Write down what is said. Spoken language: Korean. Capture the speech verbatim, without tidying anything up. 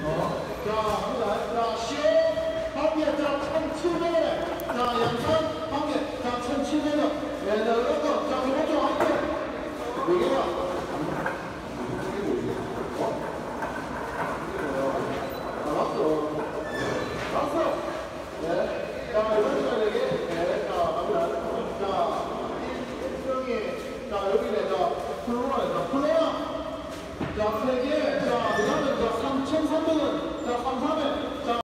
자, 갑니다. 자, 시오 한 개, 자, 천칠백 원에. 자, 양산 한 개, 자, 천칠백 원. 네, 자, 이렇게. 자, 두 번째 한 개. 네 개가. 아, 맞어. 맞어. 네. 자, 이번에 네 개. 네, 자, 갑니다. 자, 일정이. 자, 여기네. 자, 플로라네. 자, 플로라. 자, 세 개. 자, 그 다음에 자, 삼천삼백 원. 자, 삼삼백. 자,